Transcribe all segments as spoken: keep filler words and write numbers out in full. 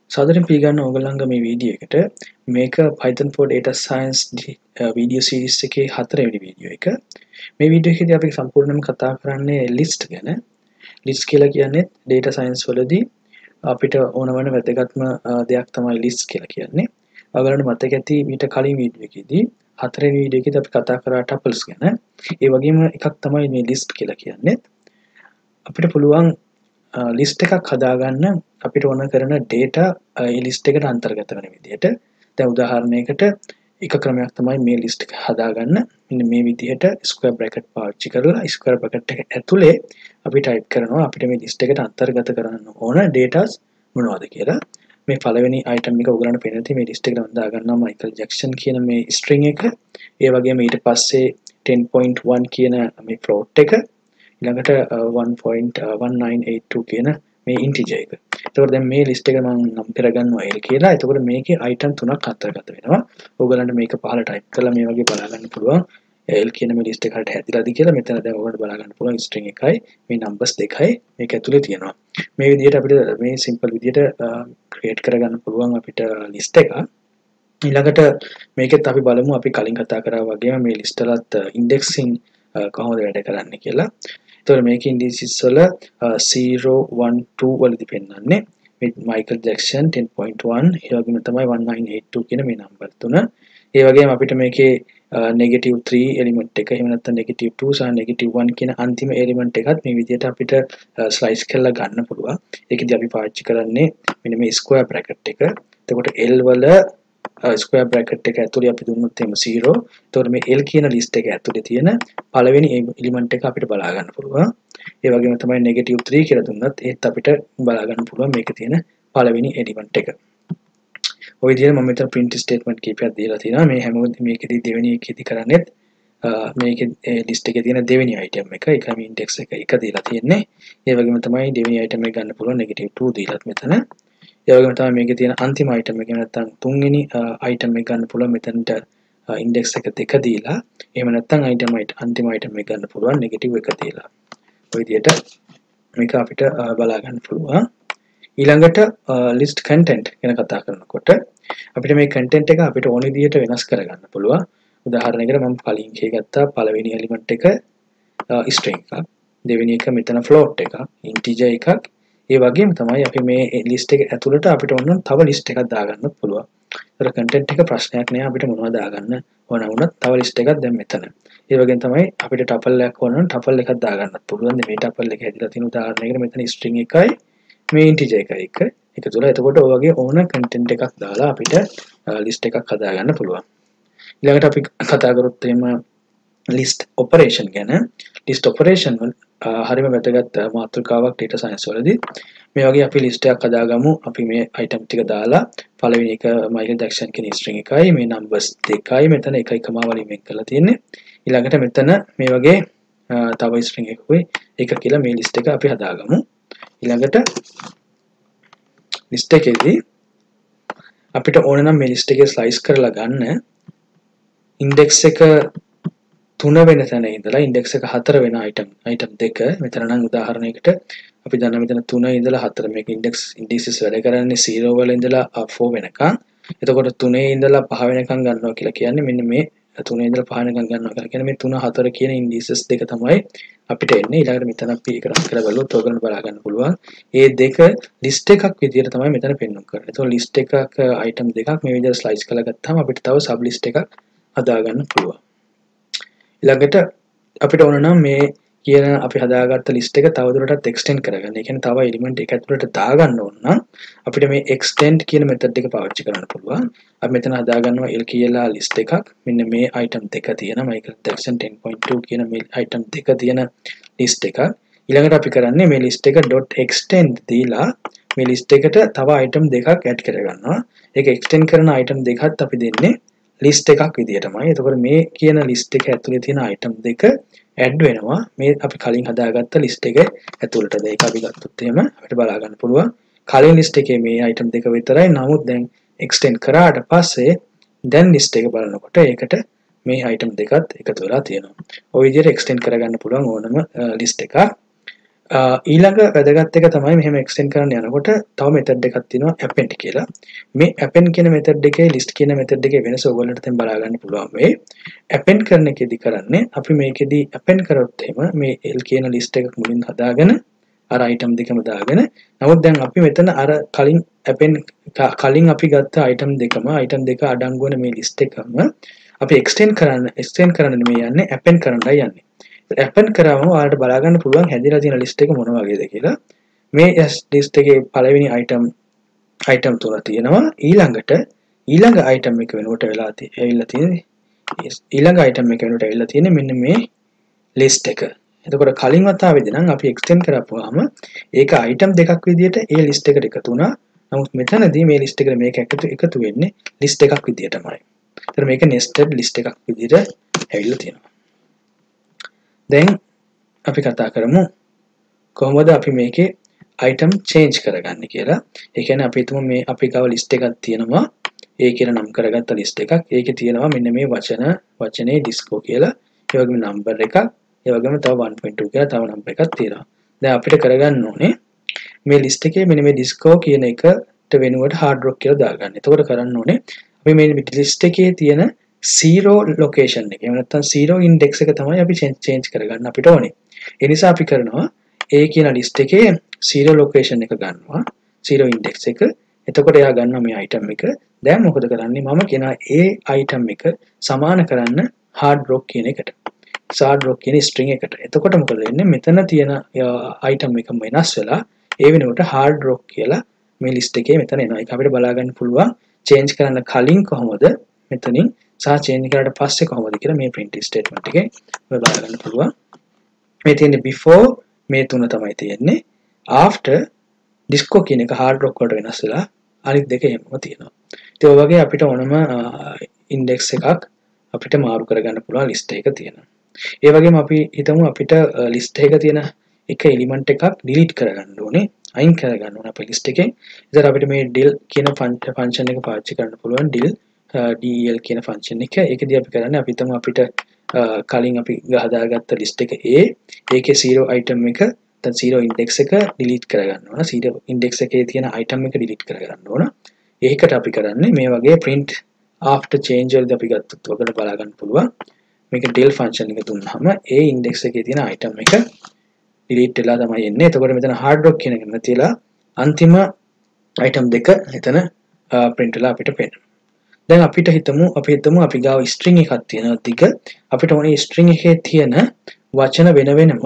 සාදරයෙන් පිළිගන්න ඕගොල්ලන්ගේ මේ වීඩියෝ එකට මේක Python for Data Science video series එකේ හතරවෙනි වීඩියෝ එක. මේ වීඩියෝ එකේදී අපි සම්පූර්ණයෙන්ම කතා කරන්නේ ලිස්ට් ගැන. ලිස්ට් කියලා කියන්නේ data science වලදී අපිට ඕන වන වැදගත්ම දෙයක් තමයි ලිස්ට් කියලා කියන්නේ. ඔයගොල්ලන්ට මතක ඇති මීට කලින් වීඩියෝ එකේදී හතරවෙනි වීඩියෝ එකේදී අපි කතා කරා tuples ගැන. ඒ වගේම එකක් තමයි මේ ලිස්ට් කියලා කියන්නේ. අපිට පුළුවන් ලිස්ට් එකක් හදාගන්න අපිට ඕන කරන data ඒ ලිස්ට් එකට අන්තර්ගත වෙන විදිහට. දැන් උදාහරණයකට එක ක්‍රමයක් තමයි මේ ලිස්ට් එක හදාගන්න. මෙන්න මේ විදිහට ස්ක්වයර් බ්‍රැකට් පාවිච්චි කරලා ස්ක්වයර් බ්‍රැකට් එක ඇතුලේ අපි ටයිප් කරනවා අපිට මේ ලිස්ට් එකට අන්තර්ගත කරන්න ඕන datas මොනවද කියලා. මේ පළවෙනි item එක ඔයගලන්ට පේන තියෙන මේ ලිස්ට් එකට මම දාගන්නවා Michael Jackson කියන මේ string එක. ඒ වගේම ඊට පස්සේ ten point one කියන මේ float එක. ඊළඟට one point one nine eight two කියන මේ integer එක. එතකොට දැන් මේ list එක මම නම් කරගන්නවා L කියලා. එතකොට මේකේ item තුනක් අන්තර්ගත වෙනවා. ඕගලන්ට මේක පහළ type කරලා මේ වගේ බලා ගන්න පුළුවන්. L කියන මේ list එක හරියට හැදිලාද කියලා. මෙතන දැන් ඔයගලන්ට බලා ගන්න පුළුවන් string එකයි මේ numbers දෙකයි මේක ඇතුලේ තියෙනවා. මේ විදිහට අපිට මේ simple විදිහට create කරගන්න පුළුවන් අපිට list එක. ඊළඟට මේකෙත් අපි බලමු අපි කලින් කතා කරා වගේම මේ list වලත් indexing කොහොමද වැඩ කරන්නේ කියලා. එතකොට මේකේ indices වල zero one two වලදී පෙන්නන්නේ මේ Michael Jackson ten point one ඒ වගේම තමයි one nine eight two කියන මේ නම්බර් තුන. ඒ වගේම අපිට මේකේ negative three element එක එහෙම නැත්නම් negative two සහ negative one කියන අන්තිම element එකත් මේ විදිහට අපිට slice කරලා ගන්න පුළුවන්. ඒකෙදි අපි පාවිච්චි කරන්නේ මෙන්න මේ square bracket එක. එතකොට L වල ස්ක්වයර් බ්‍රැකට් එක ඇතුලේ අපි දුන්නොත් එimhe zero. එතකොට මේ L කියන ලිස්ට් එක ඇතුලේ තියෙන පළවෙනි එලිමන්ට් එක අපිට බලා ගන්න පුළුවන්. ඒ වගේම තමයි negative three කියලා දුන්නත් ඒත් අපිට බලා ගන්න පුළුවන් මේකේ තියෙන පළවෙනි එලිමන්ට් එක. ඔය විදිහට මම මෙතන print statement කීපයක් දීලා තියෙනවා. මේ හැම මේකෙදි දෙවෙනි එකේදී කරන්නේත් මේකේ ලිස්ට් එකේ තියෙන දෙවෙනි item එක ඒකම index එක එක දීලා තියෙන්නේ. ඒ වගේම තමයි දෙවෙනි item එක ගන්න පුළුවන් negative two දීලාත් මෙතන. ඒ වගේම තමයි මේකේ තියෙන අන්තිම item එක නැත්නම් තුන්වෙනි item එක ගන්න පුළුවන් මෙතනට index එක දෙක දීලා. එහෙම නැත්නම් item අන්තිම item එක ගන්න පුළුවන් negative එක දීලා. ඔය විදිහට මේක අපිට බලා ගන්න පුළුවන්. ඊළඟට list content ගැන කතා කරනකොට අපිට මේ content එක අපිට ඕන විදිහට වෙනස් කරගන්න පුළුවන්. උදාහරණයකට මම කලින් කියගත්තා පළවෙනි element එක string එකක්. දෙවෙනි එක මෙතන float එකක්, integer එකක්. ඒ වගේම තමයි අපි මේ list එක ඇතුළට අපිට ඕන තව list එකක් දාගන්න පුළුවන්. ඒතර content එක ප්‍රශ්නයක් නෑ අපිට මොනවද දාගන්න ඕන වුණත් තව list එකක් දැන් මෙතන. ඒ වගේම තමයි අපිට tuple එකක් ඕන නම් tuple එකක් දාගන්නත් පුළුවන්. මේ tuple එක හැදිලා තියෙන උදාහරණයකට මෙතන string එකයි මේ integer එකයි එක එකතු වෙලා එතකොට ඔය වගේ ඕන content එකක් දාලා අපිට list එකක් හදාගන්න පුළුවන්. ඊළඟට අපි කතා කරොත් එහෙම list operation ගැන. list operation වල හරිම වැදගත් මාතෘකාවක් data science වලදී. මේ වගේ අපි list එකක් හදාගමු. අපි මේ item ටික දාලා පළවෙනි එක Michael Jackson කියන string එකයි මේ numbers දෙකයි මෙතන එකයි කමා වලින් වෙන් කරලා තියෙන්නේ. ඊළඟට මෙතන මේ වගේ තව string එකකුයි එක කියලා මේ list එක අපි හදාගමු. ඊළඟට list එකේදී අපිට ඕන නම් මේ list එකේ slice කරලා ගන්න index එක තුන වෙන තැන ඉඳලා index එක හතර වෙන item item දෙක මෙතන නම් උදාහරණයකට අපි දන්න මෙතන තුන ඉඳලා හතර මේක index indices වැඩ කරන්නේ zero වල ඉඳලා four වෙනකන්. එතකොට තුනේ ඉඳලා පහ වෙනකන් ගන්නවා කියලා කියන්නේ මෙන්න මේ තුනේ ඉඳලා පහ වෙනකන් ගන්නවා කියලා කියන්නේ මේ තුන හතර කියන indices දෙක තමයි අපිට එන්නේ. ඊළඟට මෙතන අපි ඒක රන් කරලා බලුවොත් ඔයගොල්ලන්ට බලා ගන්න පුළුවන්. මේ දෙක list එකක් විදියට තමයි මෙතන පෙන්වන්න කරන්නේ. එතකොට list එකක item දෙකක් මේ විදියට slice කරලා ගත්තාම අපිට තව sub list එකක් හදා ගන්න පුළුවන්. ඊළඟට අපිට ඕන නම් මේ කියන අපි හදාගත්ත list එක තවදුරටත් extend කරගන්න. ඒ කියන්නේ තව element එක ඇතුළට දාගන්න ඕන නම් අපිට මේ extend කියන method එක පාවිච්චි කරන්න පුළුවන්. අපි මෙතන හදාගන්නවා L කියලා list එකක්. මෙන්න මේ item දෙක තියෙන Michael Jackson ten point two කියන මේ item දෙක තියෙන list එකක්. ඊළඟට අපි කරන්නේ මේ list එක .extend දීලා මේ list එකට තව item දෙකක් add කරගන්නවා. ඒක extend කරන item දෙකත් අපි දෙන්නේ list එකක් විදියටමයි. එතකොට මේ කියන list එක ඇතුලේ තියෙන item දෙක add වෙනවා මේ අපි කලින් හදාගත්ත list එක ඇතුළට. ඒක අපි ගත්තොත් එහෙම අපිට බලා ගන්න පුළුවන්. කලින් list එකේ මේ item දෙක විතරයි. නමුත් දැන් extend කරාට පස්සේ දැන් list එක බලනකොට ඒකට මේ item දෙකත් එකතු වෙලා තියෙනවා. ඔය විදිහට extend කරගන්න පුළුවන් ඕනම list එකක්. ඊළඟ වැදගත් එක තමයි මෙහෙම එක්ස්ටෙන්ඩ් කරන්න යනකොට තව මෙතඩ් එකක් තියෙනවා append කියලා. මේ append කියන මෙතඩ් එකේ list කියන මෙතඩ් එකේ වෙනස ඔයගොල්ලන්ට දැන් බලා ගන්න පුළුවන් වෙයි. append කරන එකේදී කරන්නේ අපි මේකෙදී append කරොත් එහෙම මේ L කියන list එක මුලින් හදාගෙන අර item දෙකම දාගෙන නමුත් දැන් අපි මෙතන අර කලින් append කලින් අපි ගත්ත item දෙකම item දෙක අඩංගු වෙන මේ list එකම අපි extend කරන්න extend කරන්න නෙමෙයි යන්නේ append කරන්නයි යන්නේ. append කරාම ඔයාලට බලා ගන්න පුළුවන් හැදිලා තියෙන list එක මොන වගේද කියලා. මේ list එකේ පළවෙනි item item තුන තියෙනවා. ඊළඟට ඊළඟ item එක වෙනුවට වෙලා තියෙන්නේ තියෙන්නේ ඊළඟ item එක වෙනුවට වෙලා තියෙන්නේ මෙන්න මේ list එක. එතකොට කලින් වතාවේදී නම් අපි extend කරපුවාම ඒක item දෙකක් විදියට ඒ list එකට එකතු වුණා. නමුත් මෙතනදී මේ list එකට මේක එකතු එකතු වෙන්නේ list එකක් විදියටමයි. ඒතර මේක nested list එකක් විදියට ඇවිල්ලා තියෙනවා. දැන් අපි කතා කරමු කොහොමද අපි මේකේ item change කරගන්නේ කියලා. ඒ කියන්නේ අපි හිතමු මේ අපි ගාව list එකක් තියෙනවා. ඒ කියලා නම් කරගත්ත list එකක්. ඒකේ තියෙනවා මෙන්න මේ වචන වචනේ disco කියලා. ඒ වගේම number එකක්. ඒ වගේම තව one point two කියලා තව number එකක් තියෙනවා. දැන් අපිට කරගන්න ඕනේ මේ list එකේ මෙන්න මේ disco කියන එකට වෙනුවට hard rock කියලා දාගන්න. එතකොට කරන්න ඕනේ අපි මේ list එකේ තියෙන zero location එක. එහෙම නැත්නම් zero index එක තමයි අපි change කරගන්න අපිට ඕනේ. ඒ නිසා අපි කරනවා A කියන list එකේ zero location එක ගන්නවා. zero index එක. එතකොට එයා ගන්නවා මේ item එක. දැන් මොකද කරන්නේ? මම කියනවා A item එක සමාන කරන්න hard rock කියන එකට. hard rock කියන string එකට. එතකොට මොකද වෙන්නේ? මෙතන තියෙන item එක වෙනස් වෙලා ඒ වෙනුවට hard rock කියලා මේ list එකේ මෙතන එනවා. ඒක අපිට බලා ගන්න පුළුවන් change කරන්න කලින් කොහොමද මෙතනින් සහ change කරාට පස්සේ කොහොමද කියලා මේ print statement එකේ ඔය බලා ගන්න පුළුවන්. මේ තියෙන්නේ before මේ තුන තමයි තියෙන්නේ. after disco කියන එක hard rock වලට වෙනස් වෙලා අනිත් දෙක එහෙමම තියෙනවා. ඉතින් ඔය වගේ අපිට ඕනම index එකක් අපිට මාරු කරගන්න පුළුවන් list එක තියෙනවා. ඒ වගේම අපි හිතමු අපිට list එක තියෙන එක element එකක් delete කරගන්න ඕනේ. අයින් කරගන්න ඕනේ අපේ list එකෙන්. ඉතින් අපිට මේ del කියන function එක පාවිච්චි කරන්න පුළුවන් del del කියන function එක. ඒකදී අපි කරන්නේ අපි හිතමු අපිට කලින් අපි හදාගත්ත list එක A ඒකේ zero item එක දැන් zero index එක delete කරගන්න ඕන. zero index එකේ තියෙන item එක delete කරගන්න ඕන. ඒකට අපි කරන්නේ මේ වගේ print after change වලදී අපි ගත්තොත් ඔකට බලා ගන්න පුළුවන්. මේක del function එක දුන්නාම A index එකේ තියෙන item එක delete වෙලා තමයි එන්නේ. එතකොට මෙතන hard rock කියන එක නැතිලා අන්තිම item දෙක එතන print වෙලා අපිට පේනවා. දැන් අපිට හිතමු අපි හිතමු අපි ගාව string එකක් තියෙනවා දිග. අපිට ඕනේ string එකේ තියෙන වචන වෙන වෙනම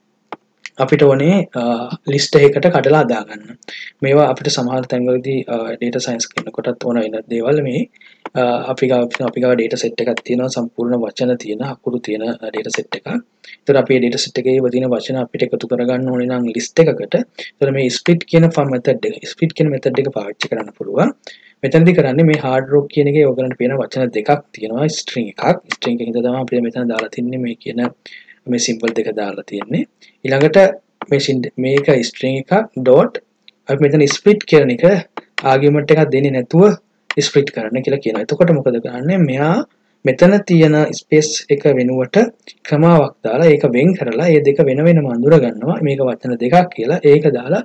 අපිට ඕනේ list එකකට කඩලා දාගන්න. මේවා අපිට සමහර තැන්වලදී data science කරනකොටත් ඕන වෙන දේවල් මේ අපි ගාව අපි ගාව data set එකක් තියෙනවා සම්පූර්ණ වචන තියෙන අකුරු තියෙන data set එකක්. ඒතර අපි data set එකේ වදින වචන අපිට එකතු කරගන්න ඕනේ නම් list එකකට. ඒතර මේ split කියන method එක split කියන method එක පාවිච්චි කරන්න පුළුවන්. මෙතනදී කරන්නේ මේ hard rock කියන එකේ ඔයගලන්ට පේන වචන දෙකක් තියෙනවා string එකක්. string එකකින් තමයි අපිට මෙතන දාලා තින්නේ මේ කියන මේ symbol දෙක දාලා තියෙන්නේ. ඊළඟට මේ මේක string එකක් dot අපි මෙතන split කියන එක argument එකක් දෙන්නේ නැතුව split කරන්න කියලා කියනවා. එතකොට මොකද කරන්නේ? මෙයා මෙතන තියෙන space එක වෙනුවට කමාවක් දාලා ඒක වෙන් කරලා ඒ දෙක වෙන වෙනම අඳුර ගන්නවා. මේක වචන දෙකක් කියලා ඒක දාලා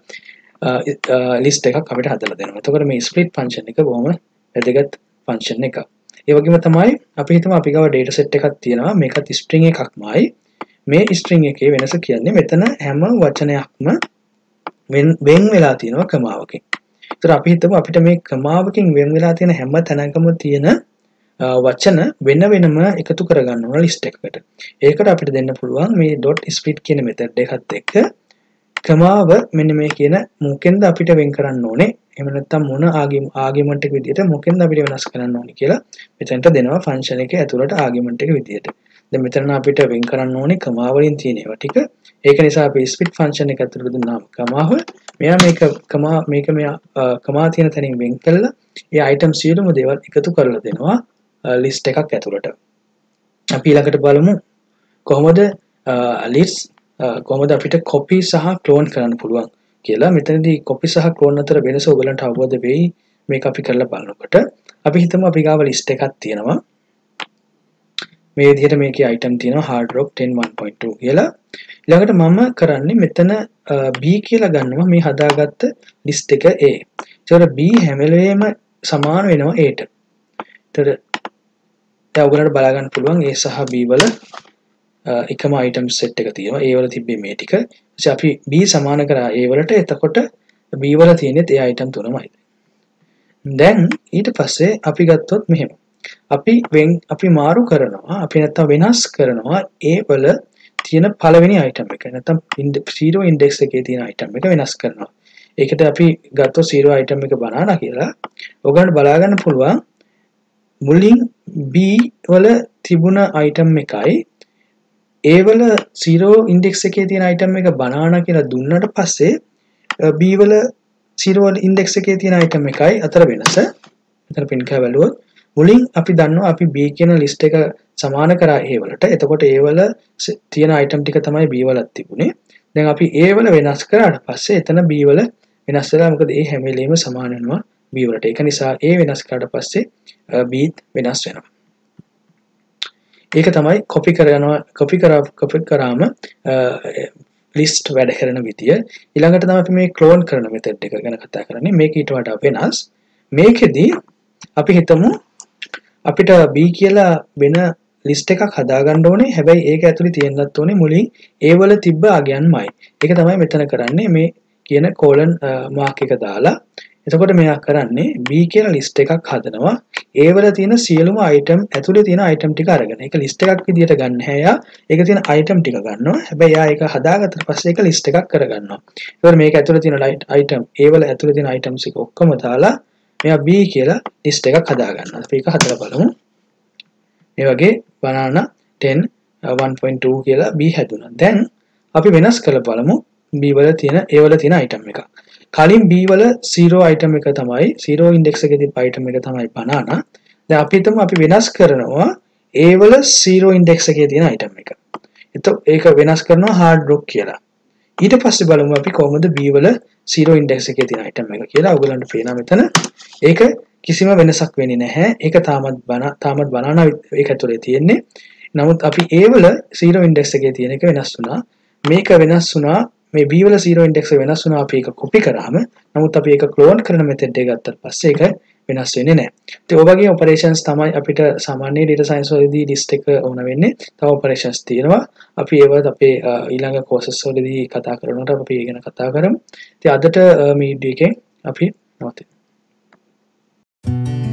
list එකක් අපිට හදලා දෙනවා. එතකොට මේ split function එක බොහොම වැදගත් function එකක්. ඒ වගේම තමයි අපි හිතමු අපි ගාව data set එකක් තියෙනවා. මේකත් string එකක්මයි. මේ string එකේ වෙනස කියන්නේ මෙතන හැම වචනයක්ම වෙන් වෙලා තියෙනවා කමාවකින්. ඒතර අපි හිතමු අපිට මේ කමාවකින් වෙන් වෙලා තියෙන හැම තැනකම තියෙන වචන වෙන වෙනම එකතු කරගන්න ඕන list එකකට. ඒකට අපිට දෙන්න පුළුවන් මේ dot split කියන method එකත් එක්ක කමාව මෙන්න මේ කියන මොකෙන්ද අපිට වෙන් කරන්න ඕනේ. එහෙම නැත්නම් මොන ආගියුමන්ට් එක විදියට මොකෙන්ද අපිට වෙනස් කරන්න ඕනේ කියලා මෙතනට දෙනවා function එකේ ඇතුළට ආගියුමන්ට් එක විදියට. දැන් මෙතන අපිට වෙන් කරන්න ඕනේ කමා වලින් තියෙන ඒවා ටික. ඒක නිසා අපි split function එක ඇතුළට දුන්නාම කමාව මෙයා මේක කමා මේක මෙයා කමා තියෙන තැනින් වෙන් කළා ඒ item සියලුම දේවල් එකතු කරලා දෙනවා list එකක් ඇතුළට. අපි ඊළඟට බලමු කොහොමද list කොහොමද අපිට copy සහ clone කරන්න පුළුවන් කියලා. මෙතනදී copy සහ clone අතර වෙනස ඔයගලන්ට අවබෝධ වෙයි මේක අපි කරලා බලනකොට. අපි හිතමු අපි ගාව list එකක් තියෙනවා. මේ විදිහට මේකේ item තියෙනවා hard rock ten one point two කියලා. ඊළඟට මම කරන්නේ මෙතන B කියලා ගන්නවා මේ හදාගත්ත list එක A. ඒතකොට B හැම වෙලේම සමාන වෙනවා A ට. ඒතකොට දැන් ඔයගලන්ට බලා ගන්න පුළුවන් A සහ B වල එකම item set එක තියෙනවා. A වල තිබ්බේ මේ ටික. ඊට අපි B සමාන කරා A වලට. එතකොට B වල තියෙන්නේ ඒ item තුනමයි. දැන් ඊට පස්සේ අපි ගත්තොත් මෙහෙම. අපි වෙන් අපි මාරු කරනවා අපි නැත්තම් වෙනස් කරනවා A වල තියෙන පළවෙනි item එක. නැත්තම් zero index එකේ තියෙන item එක වෙනස් කරනවා. ඒකට අපි ගත්තොත් zero item එක banana කියලා. ඔයගොල්ලන්ට බලා ගන්න පුළුවන් මුලින් B වල තිබුණ item එකයි A වල zero index එකේ තියෙන item එක banana කියලා දුන්නට පස්සේ B වල zero index එකේ තියෙන item එකයි අතර වෙනස. මෙතන print කරලා බලුවොත් මුලින් අපි දන්නවා අපි B කියන list එක සමාන කරා A වලට. එතකොට A වල තියෙන item ටික තමයි B වලත් තිබුණේ. දැන් අපි A වල වෙනස් කරාට පස්සේ එතන B වල වෙනස් වෙලා මොකද A හැම වෙලේම සමාන වෙනවා B වලට. ඒක නිසා A වෙනස් කරාට පස්සේ B වෙනස් වෙනවා. ඒක තමයි copy කරනවා copy කරා copy කරාම list වැඩ කරන විදිය. ඊළඟට තමයි අපි මේ clone කරන method එක ගැන කතා කරන්නේ. මේක ඊට වඩා වෙනස්. මේකෙදි අපි හිතමු අපිට B කියලා වෙන list එකක් හදාගන්න ඕනේ. හැබැයි ඒක ඇතුලේ තියෙන්නත් ඕනේ මුලින් A වල තිබ්බ අගයන්මයි. ඒක තමයි මෙතන කරන්නේ මේ කියන colon mark එක දාලා. එතකොට මෙයා කරන්නේ B කියලා list එකක් හදනවා. A වල තියෙන සියලුම item ඇතුලේ තියෙන item ටික අරගෙන. ඒක list එකක් විදියට ගන්න නැහැ යා. ඒක තියෙන item ටික ගන්නවා. හැබැයි යා ඒක හදාගත්තට පස්සේ ඒක list එකක් කරගන්නවා. ඒතකොට මේක ඇතුලේ තියෙන item A වල ඇතුලේ තියෙන items එක ඔක්කොම දාලා මෙයා B කියලා list එකක් හදා ගන්නවා. අපි ඒක හදලා බලමු. මේ වගේ banana ten one point two කියලා B හැදුණා. දැන් අපි වෙනස් කරලා බලමු B වල තියෙන A වල තියෙන item එක. කලින් B වල zero item එක තමයි zero index එකේ තිබ්බ item එක තමයි banana. දැන් අපි හිතමු අපි වෙනස් කරනවා A වල zero index එකේ තියෙන item එක. එතකොට ඒක වෙනස් කරනවා hard rock කියලා. ඊට පස්සේ බලමු අපි කොහොමද B වල zero index එකේ තියෙන item එක කියලා. ඔයගලන්ට පේනවා මෙතන. ඒක කිසිම වෙනසක් වෙන්නේ නැහැ. ඒක තාමත් බන තාමත් banana ඒක ඇතුලේ තියෙන්නේ. නමුත් අපි A වල zero index එකේ තියෙන එක වෙනස් වුණා. මේක වෙනස් වුණා. මේ B වල zero index එක වෙනස් වුණා. අපි ඒක copy කරාම නමුත් අපි ඒක clone කරන method එක ගත්තට පස්සේ ඒක වෙනස් වෙන්නේ නැහැ. ඉතින් ඔය වගේ operations තමයි අපිට සාමාන්‍ය data science වලදී list එක ඕන වෙන්නේ. තව operations තියෙනවා. අපි ඒවත් අපේ ඊළඟ courses වලදී කතා කරනකොට අපි ඒ ගැන කතා කරමු. ඉතින් අදට මේ video එකෙන් අපි නවතිමු.